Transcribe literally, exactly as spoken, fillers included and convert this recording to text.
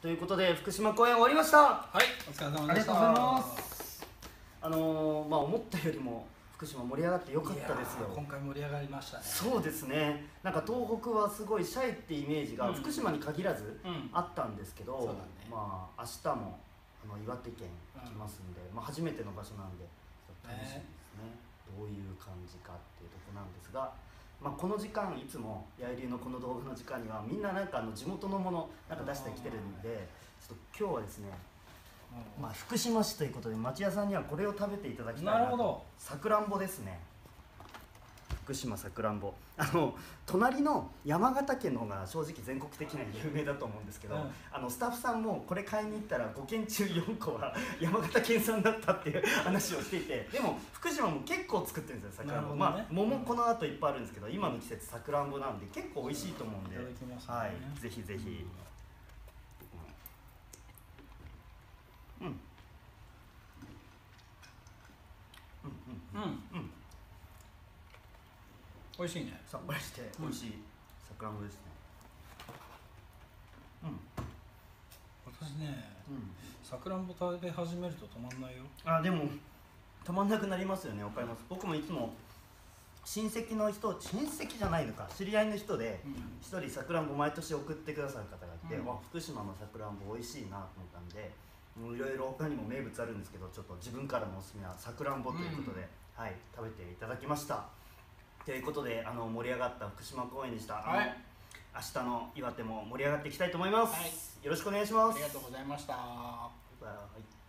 ということで福島公演終わりました。 はい、お疲れ様でした。 ありがとうございます。あのー、まあ思ったよりも福島盛り上がってよかったですよ。 今回盛り上がりましたね。 そうですね。なんか東北はすごいシャイってイメージが福島に限らずあったんですけど、うんうん、まあ明日もあの岩手県来ますんで、うん、まあ初めての場所なんで楽しみですね。どういう感じかっていうところなんですが。まあこの時間いつも八重流のこの動画の時間にはみんななんかあの地元のものなんか出してきてるんで、ちょっと今日はですね、まあ福島市ということで町屋さんにはこれを食べていただきたいなと。 なるほど。 さくらんぼですね。福島さくらんぼ、あの隣の山形県の方が正直全国的には有名だと思うんですけど、うん、あのスタッフさんもこれ買いに行ったらごけん中よんこは山形県産だったっていう話をしていて、でも福島も結構作ってるんですよ、さくらんぼ、ね。まあ桃この後いっぱいあるんですけど、今の季節さくらんぼなんで結構美味しいと思うんで、 いただきますね。 はい、ぜひぜひ。うんうんうんうんうん、 美味しいね。 さっぱりして美味しいさくらんぼですね。うん。 私ね、さくらんぼ食べ始めると止まんないよ。 あ、でも止まんなくなりますよね。わかります。僕もいつも親戚の人、親戚じゃないのか、知り合いの人で一人さくらんぼ毎年送ってくださる方がいて、うん、福島のさくらんぼ美味しいなと思ったんで、もういろいろ他にも名物あるんですけど、ちょっと自分からのおすすめはさくらんぼということで、うん、はい、食べていただきました。ということで、あの盛り上がった福島公演でした。はい、明日の岩手も盛り上がっていきたいと思います。はい、よろしくお願いします。 ありがとうございました。 バイバイ。